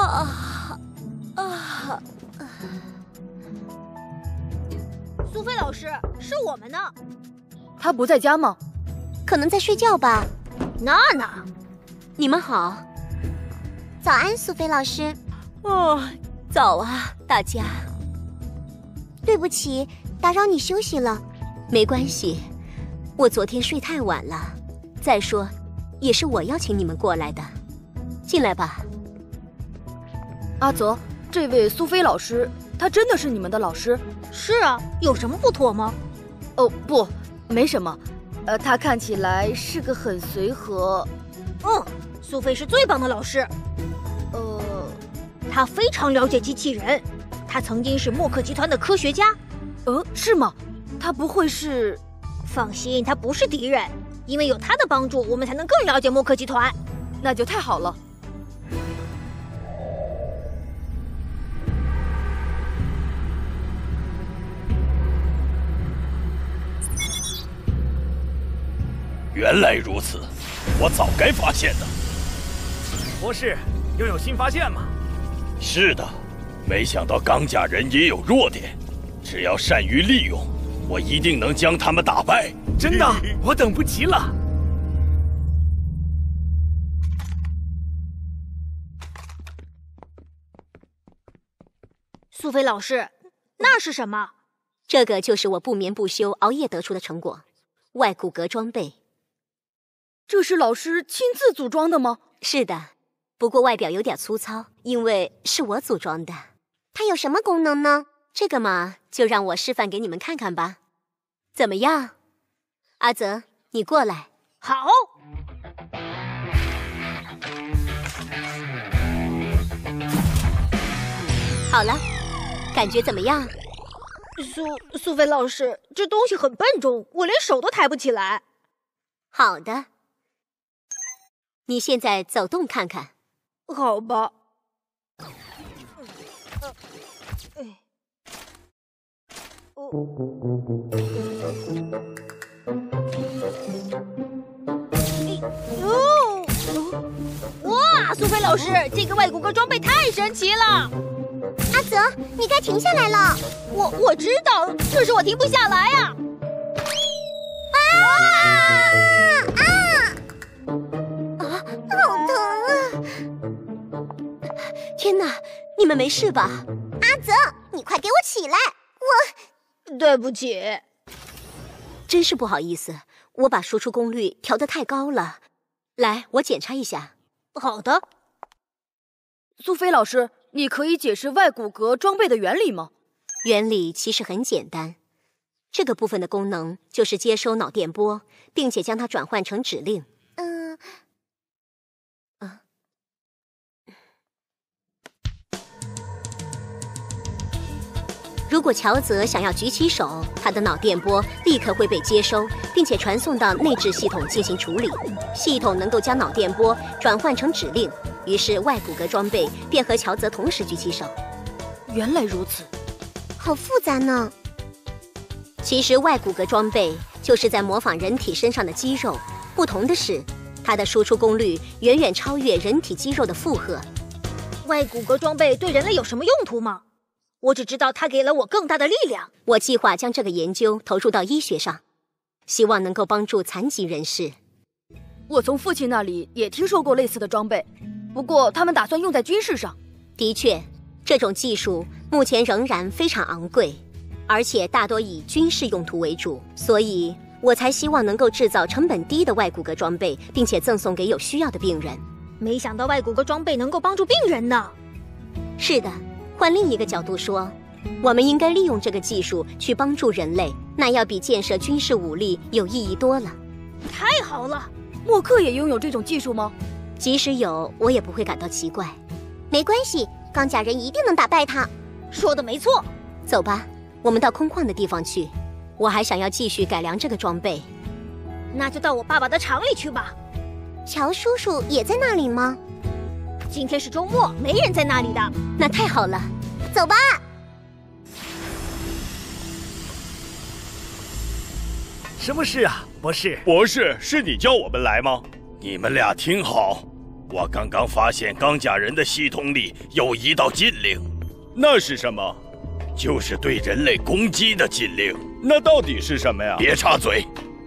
苏菲老师，是我们呢。 他不在家吗？ 可能在睡觉吧。 娜娜， 你们好。早安，苏菲老师。 哦，早啊，大家。 对不起，打扰你休息了。 没关系，我昨天睡太晚了。再说，也是我邀请你们过来的。进来吧。 阿泽，这位苏菲老师，她真的是你们的老师？ 是啊，有什么不妥吗？ 哦，不，没什么。她看起来是个很随和。 苏菲是最棒的老师。她非常了解机器人，她曾经是默克集团的科学家。 是吗？她不会是…… 放心，她不是敌人，因为有她的帮助，我们才能更了解默克集团。 那就太好了。 原来如此，我早该发现的。 博士，又有新发现吗？ 是的，没想到钢甲人也有弱点，只要善于利用，我一定能将他们打败。 真的，我等不及了。 苏菲老师，那是什么？ 这个就是我不眠不休熬夜得出的成果——外骨骼装备。 这是老师亲自组装的吗？ 是的，不过外表有点粗糙，因为是我组装的。 它有什么功能呢？ 这个嘛，就让我示范给你们看看吧。怎么样？阿泽，你过来。 好。 好了，感觉怎么样？ 苏菲老师，这东西很笨重，我连手都抬不起来。 好的。你现在走动看看。 好吧。哇，苏菲老师，这个外骨骼装备太神奇了！ 阿泽，你该停下来了。 我知道，可是我停不下来呀！ 好疼啊！ 天哪，你们没事吧？ 阿泽，你快给我起来！ 对不起。 真是不好意思，我把输出功率调得太高了。来，我检查一下。 好的。 苏菲老师，你可以解释外骨骼装备的原理吗？ 原理其实很简单，这个部分的功能就是接收脑电波，并且将它转换成指令。如果乔泽想要举起手，他的脑电波立刻会被接收，并且传送到内置系统进行处理。系统能够将脑电波转换成指令，于是外骨骼装备便和乔泽同时举起手。 原来如此， 好复杂呢。 其实外骨骼装备就是在模仿人体身上的肌肉，不同的是，它的输出功率远远超越人体肌肉的负荷。 外骨骼装备对人类有什么用途吗？我只知道它给了我更大的力量。 我计划将这个研究投入到医学上，希望能够帮助残疾人士。 我从父亲那里也听说过类似的装备，不过他们打算用在军事上。 的确，这种技术目前仍然非常昂贵，而且大多以军事用途为主，所以我才希望能够制造成本低的外骨骼装备，并且赠送给有需要的病人。 没想到外骨骼装备能够帮助病人呢。 是的，换另一个角度说，我们应该利用这个技术去帮助人类，那要比建设军事武力有意义多了。 太好了！ 默克也拥有这种技术吗？ 即使有，我也不会感到奇怪。 没关系，钢甲人一定能打败他。 说的没错。 走吧，我们到空旷的地方去。我还想要继续改良这个装备。 那就到我爸爸的厂里去吧。 乔叔叔也在那里吗？ 今天是周末，没人在那里的。 那太好了， 走吧。 什么事啊，博士？ 博士，是你叫我们来吗？你们俩听好， 我刚刚发现钢甲人的系统里有一道禁令。 那是什么？ 就是对人类攻击的禁令。 那到底是什么呀？ 别插嘴！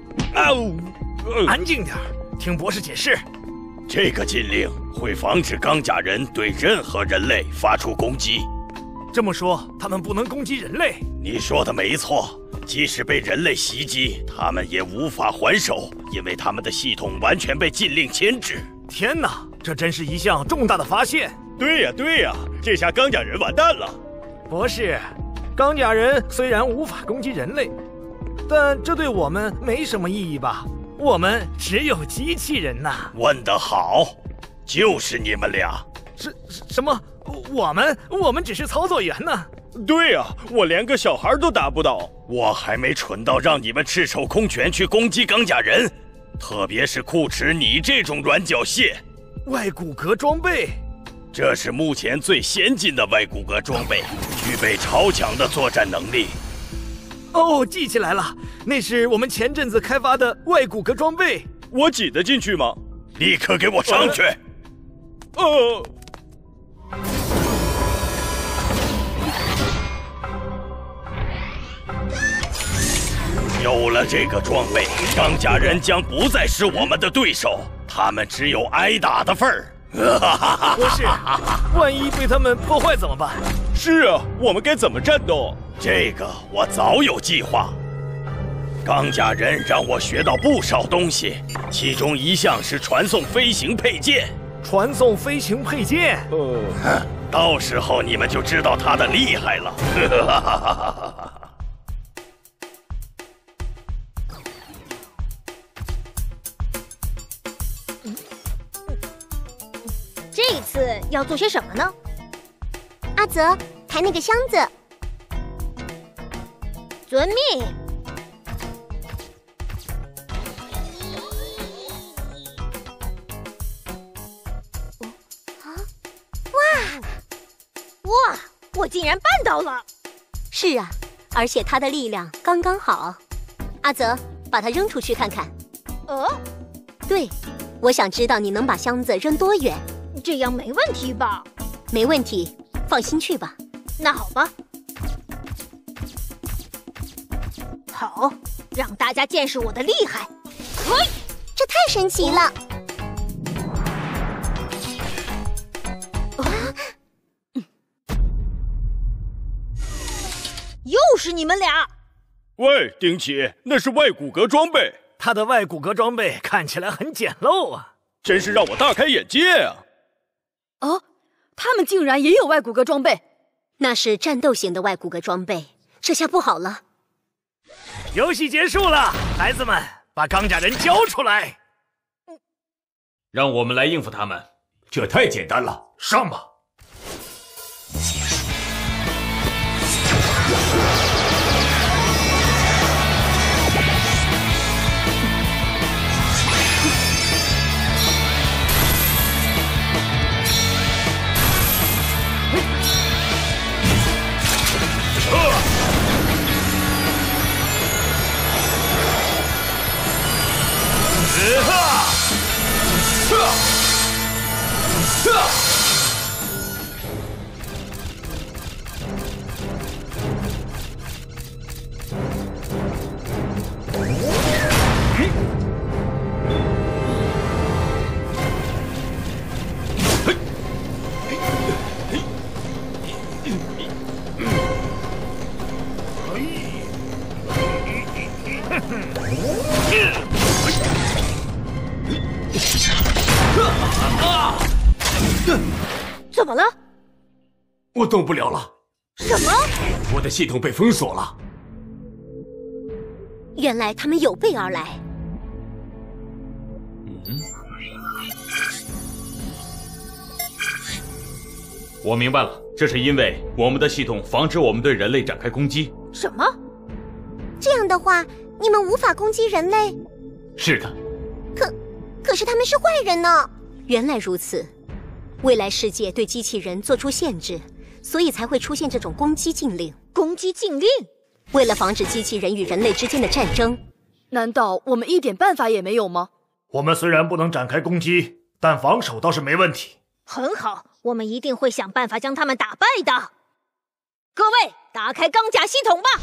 安静点，听博士解释。 这个禁令会防止钢甲人对任何人类发出攻击。 这么说，他们不能攻击人类？ 你说的没错，即使被人类袭击，他们也无法还手，因为他们的系统完全被禁令牵制。 天哪，这真是一项重大的发现！ 对呀，这下钢甲人完蛋了。 博士，钢甲人虽然无法攻击人类，但这对我们没什么意义吧？我们只有机器人呐。 问得好，就是你们俩。 什么？我们只是操作员呢。 对呀，我连个小孩都打不倒。 我还没蠢到让你们赤手空拳去攻击钢甲人，特别是库齿你这种软脚蟹。 外骨骼装备， 这是目前最先进的外骨骼装备，具备超强的作战能力。 哦，记起来了，那是我们前阵子开发的外骨骼装备。 我挤得进去吗？ 立刻给我上去！有了这个装备，钢甲人将不再是我们的对手，他们只有挨打的份儿。 博士，万一被他们破坏怎么办？ 是啊，我们该怎么战斗？ 这个我早有计划。钢甲人让我学到不少东西，其中一项是传送飞行配件。 传送飞行配件？ 到时候你们就知道他的厉害了。 这次要做些什么呢？ 阿泽，抬那个箱子。 遵命。哇！我竟然办到了！ 是啊，而且他的力量刚刚好。阿泽，把它扔出去看看。对，我想知道你能把箱子扔多远。 这样没问题吧？ 没问题，放心去吧。 那好吧。好，让大家见识我的厉害。嘿， 这太神奇了！ 又是你们俩！ 喂，丁奇，那是外骨骼装备。 他的外骨骼装备看起来很简陋啊， 真是让我大开眼界啊！ 他们竟然也有外骨骼装备。 那是战斗型的外骨骼装备，这下不好了。 游戏结束了，孩子们，把钢甲人交出来。 让我们来应付他们，这太简单了，上吧。 怎么了？ 我动不了了。 什么？ 我的系统被封锁了。 原来他们有备而来。 我明白了，这是因为我们的系统防止我们对人类展开攻击。 什么？ 这样的话，你们无法攻击人类？ 是的。 可是他们是坏人呢。 原来如此，未来世界对机器人做出限制，所以才会出现这种攻击禁令。 攻击禁令？ 为了防止机器人与人类之间的战争， 难道我们一点办法也没有吗？ 我们虽然不能展开攻击， 但防守倒是没问题。 很好，我们一定会想办法将他们打败的。各位，打开钢甲系统吧！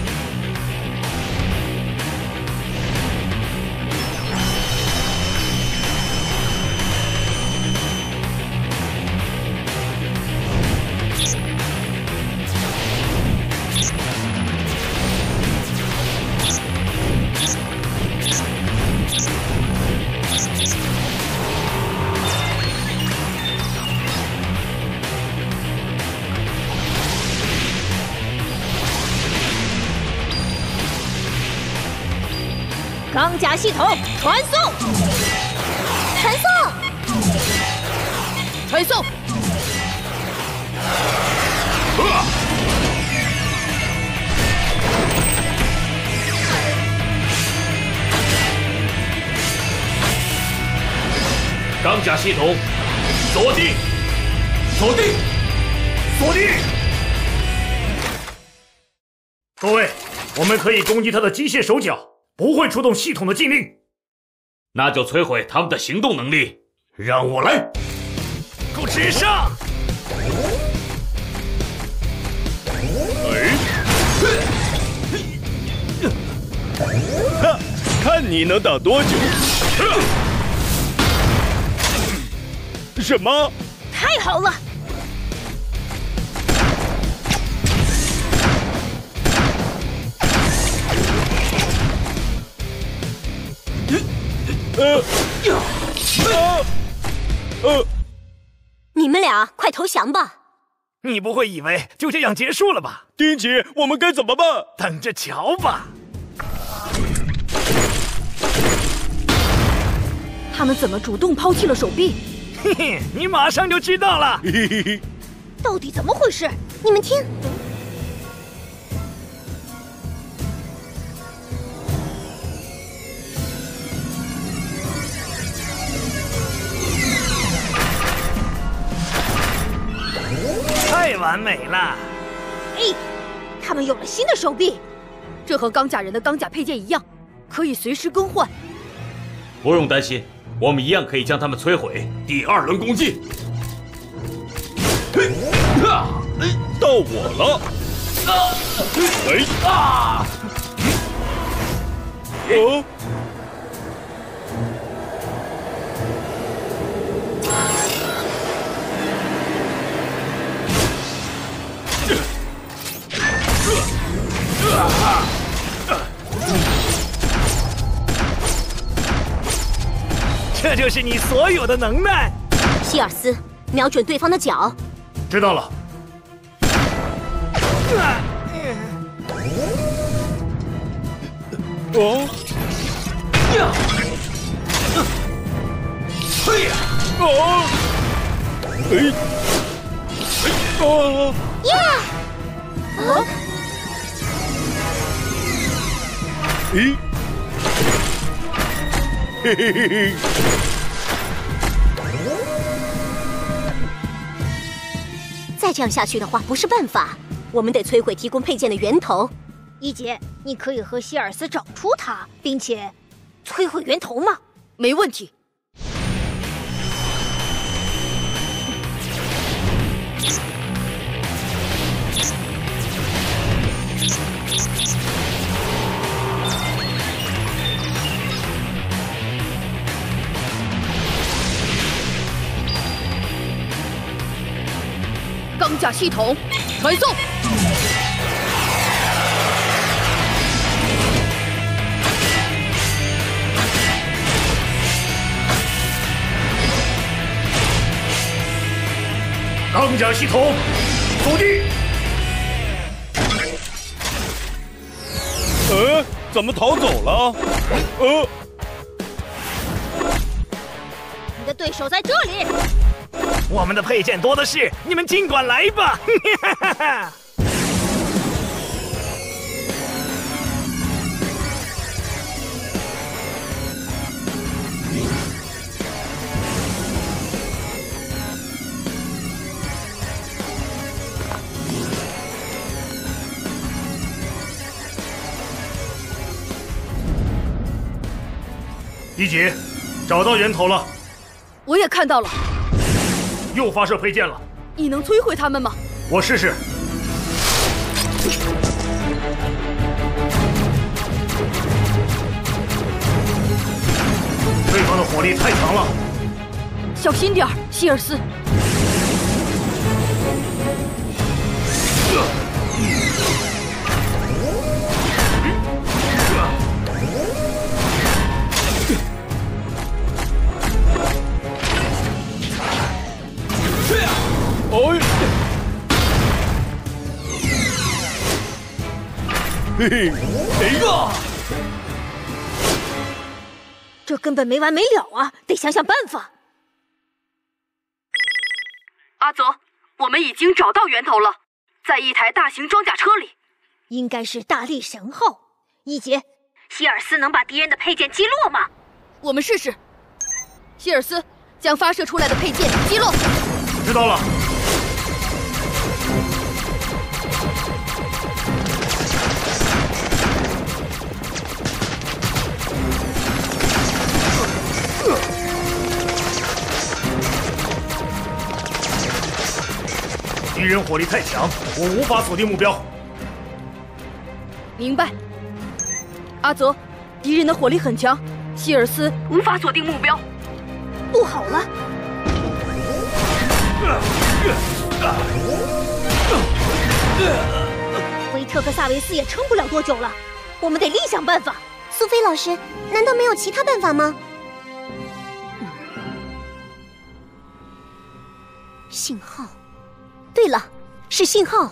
钢甲系统传送， 传送， 传送！ 钢甲系统锁定，锁定， 锁定！各位，我们可以攻击他的机械手脚，不会触动系统的禁令。 那就摧毁他们的行动能力。 让我来，给我直上！ 看你能挡多久！什么？ 太好了！ 你们俩快投降吧！ 你不会以为就这样结束了吧？ 丁奇，我们该怎么办？ 等着瞧吧！ 他们怎么主动抛弃了手臂？ 嘿嘿，你马上就知道了。 嘿嘿嘿， 到底怎么回事？ 你们听， 太完美了！ 哎，他们有了新的手臂， 这和钢甲人的钢甲配件一样，可以随时更换。 不用担心，我们一样可以将他们摧毁。第二轮攻击， 到我了！哦， 这就是你所有的能耐。 希尔斯，瞄准对方的脚。 知道了。 哦，哦，哦，咦，嘿嘿嘿嘿。 再这样下去的话，不是办法。我们得摧毁提供配件的源头。 一姐，你可以和希尔斯找出它，并且摧毁源头吗？ 没问题。钢甲系统传送。 钢甲系统锁定。 怎么逃走了？ 你的对手在这里。 我们的配件多的是，你们尽管来吧！一姐，找到源头了。 我也看到了。 又发射配件了。 你能摧毁他们吗？ 我试试。对方的火力太强了， 小心点儿，希尔斯。 嘿嘿，哪个？ 这根本没完没了啊！得想想办法。 阿泽，我们已经找到源头了，在一台大型装甲车里， 应该是大力神号。一杰，希尔斯能把敌人的配件击落吗？ 我们试试。希尔斯，将发射出来的配件击落。 知道了。敌人火力太强，我无法锁定目标。 明白。阿泽，敌人的火力很强，希尔斯无法锁定目标。 不好了！维特和萨维斯也撑不了多久了，我们得另想办法。 苏菲老师，难道没有其他办法吗？ 信号。对了，是信号。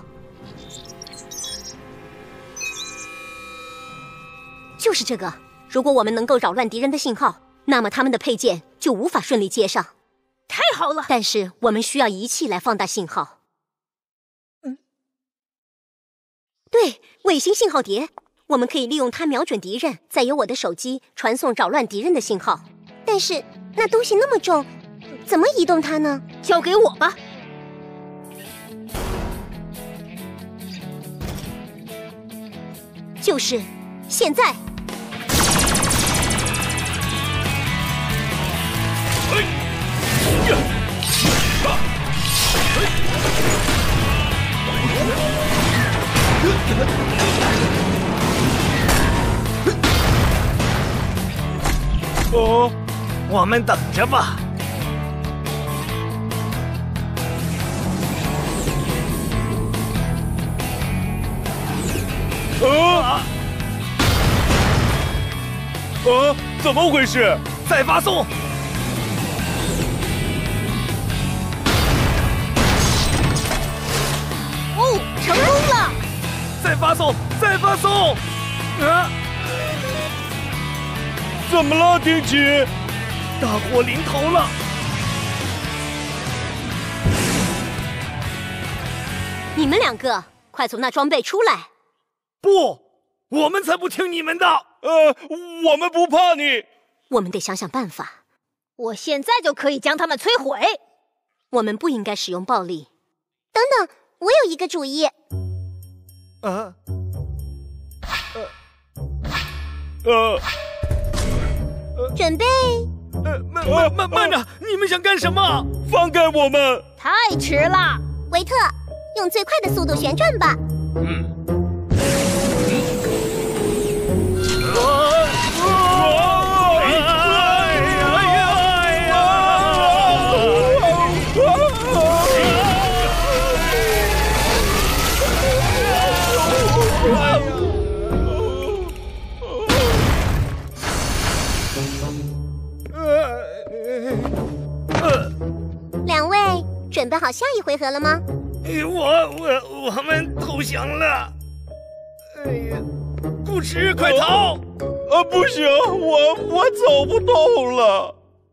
就是这个。如果我们能够扰乱敌人的信号，那么他们的配件就无法顺利接上。 太好了！ 但是我们需要仪器来放大信号。对，卫星信号碟，我们可以利用它瞄准敌人，再由我的手机传送扰乱敌人的信号。 但是那东西那么重，怎么移动它呢？ 交给我吧。 就是现在。 哦，我们等着吧。 怎么回事？ 再发送！ 哦，成功了！ 再发送！再发送！啊！ 怎么了，丁奇？ 大祸临头了！ 你们两个，快从那装备出来！ 不，我们才不听你们的！ 我们不怕你。 我们得想想办法。 我现在就可以将他们摧毁。 我们不应该使用暴力。 等等，我有一个主意。准备。 慢着！你们想干什么？ 放开我们！ 太迟了。 维特，用最快的速度旋转吧。两位准备好下一回合了吗？ 我们投降了。哎呀，不迟，快逃！ 不行，我走不动了。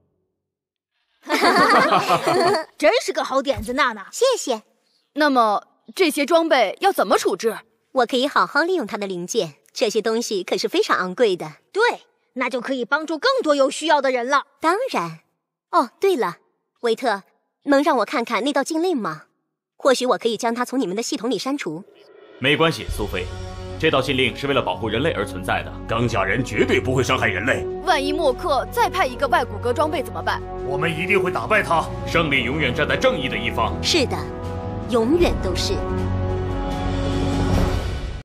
真是个好点子，娜娜。 谢谢。 那么这些装备要怎么处置？ 我可以好好利用它的零件，这些东西可是非常昂贵的。 对，那就可以帮助更多有需要的人了。 当然。哦，对了，维特，能让我看看那道禁令吗？或许我可以将它从你们的系统里删除。 没关系，苏菲， 这道禁令是为了保护人类而存在的。 钢甲人绝对不会伤害人类。 万一默克再派一个外骨骼装备怎么办？ 我们一定会打败他。 胜利永远站在正义的一方。 是的，永远都是。